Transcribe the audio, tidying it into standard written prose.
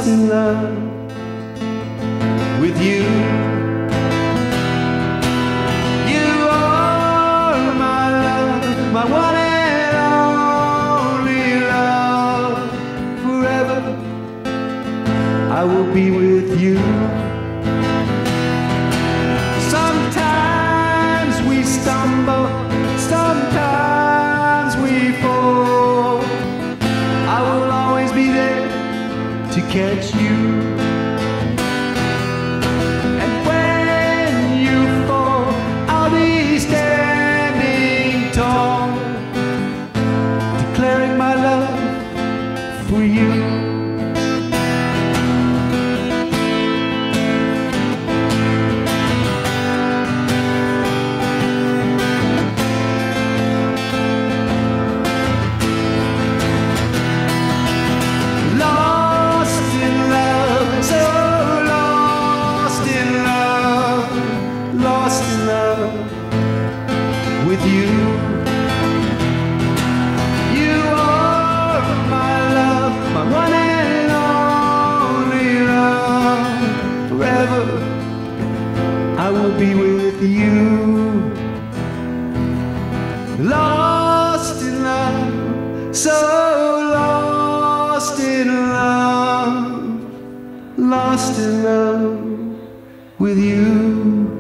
lost in love with you. You are my love, my one and only love. Forever I will be with you. Sometimes we stumble, sometimes we fall. I will always be there to catch you. And when you fall, I'll be standing tall, declaring my love for you. With you, you are my love, my one and only love. Forever I will be with you. Lost in love, so lost in love, lost in love with you.